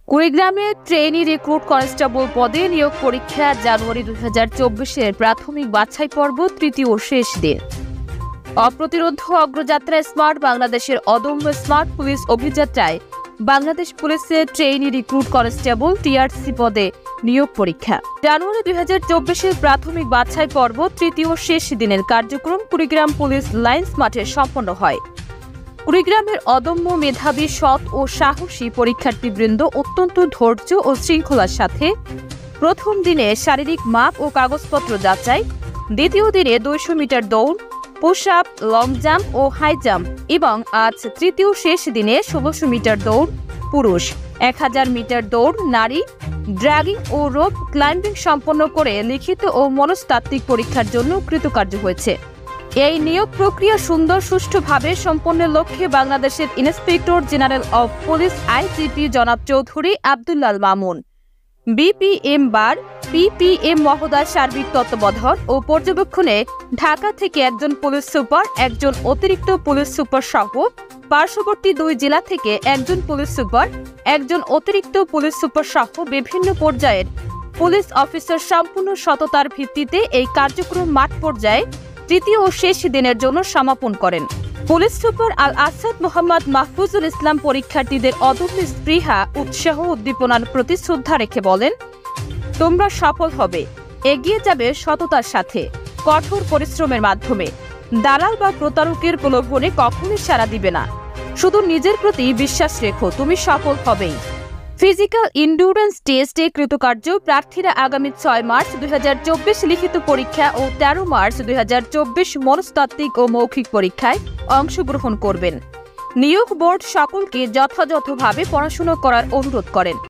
কুড়িগ্রামে trainee recruit constable পদে নিয়োগ পরীক্ষা জানুয়ারি 2024-এর প্রাথমিক বাছাই পর্ব তৃতীয় ও শেষ দিন। অপ্রতিরোধ অগ্রযাত্রা স্মার্ট বাংলাদেশের অদম্য স্মার্ট পুলিশ অভিযাত্রায় বাংলাদেশ পুলিশের ট্রেনি রিক্রুট কনস্টেবল টিআরসি পদে নিয়োগ পরীক্ষা জানুয়ারি 2024-এর প্রাথমিক বাছাই পর্ব তৃতীয় ও শেষ দিনের কার্যক্রম কুড়িগ্রাম পুলিশ লাইন্স মাঠে সম্পন্ন হয়। কুড়িগ্রামের অদম্য মেধাবী সৎ ও সাহসী পরীক্ষার্থীবৃন্দ অত্যন্ত ধৈর্য ও শৃঙ্খলার সাথে প্রথম দিনে শারীরিক মাপ ও কাগজপত্র যাচাই, দ্বিতীয় দিনে 200 মিটার দৌড়, পুশ আপ, লং জাম্প ও হাই জাম্প এবং আজ তৃতীয় শেষ দিনে 1600 মিটার দৌড় পুরুষ, 1000 মিটার দৌড় নারী, ড্র্যাগিং ও রোপ ক্লাইম্বিং সম্পন্ন করে লিখিত ও মনস্তাত্ত্বিক পরীক্ষার জন্য কৃতকার্য হয়েছে। এই নিয়োগ প্রক্রিয়া সুন্দর সুষ্ঠুভাবে সম্পন্নের লক্ষ্যে বাংলাদেশের inspector general of police IGP জনাব Chowdhury Abdullah Al Mamun, BPM bar PPM মহোদয় সার্বিক তত্ত্বাবধান ও পর্যবেক্ষণে ঢাকা থেকে একজন পুলিশ সুপার, একজন অতিরিক্ত পুলিশ সুপার সহ পার্শ্ববর্তী 2 জেলা থেকে একজন পুলিশ সুপার, একজন অতিরিক্ত পুলিশ সুপার সহ বিভিন্ন পর্যায়ের পুলিশ অফিসার সম্পূর্ণ সততার ভিত্তিতে এই কার্যক্রম মাঠ পর্যায়ে তৃতীয় ও শেষ দিনের জন্য সমাপন করেন। পুলিশ সুপার আল আসাদ মোহাম্মদ মাহফুজুল ইসলাম পরীক্ষার্থীদের অদম্য স্পৃহা, উৎসাহ, উদ্দীপনার প্রতি শ্রদ্ধা রেখে বলেন, তোমরা সফল হবে, এগিয়ে যাবে সততার সাথে, কঠোর পরিশ্রমের মাধ্যমে। দালাল বা প্রতারকের প্রলোভনে কখনোই সাড়া দিবে না। শুধু নিজের প্রতি বিশ্বাস রেখো, তুমি সফল হবেই। ফিজিক্যাল ইন্ডুরেন্স টেস্টে কৃতকার্য প্রার্থীরা আগামী 6 মার্চ 2024 লিখিত পরীক্ষা ও 13 মার্চ 2024 মনস্তাত্ত্বিক ও মৌখিক পরীক্ষায় অংশগ্রহণ করবেন। নিয়োগ বোর্ড সকলকে যথাযথভাবে পড়াশোনা করার অনুরোধ করেন।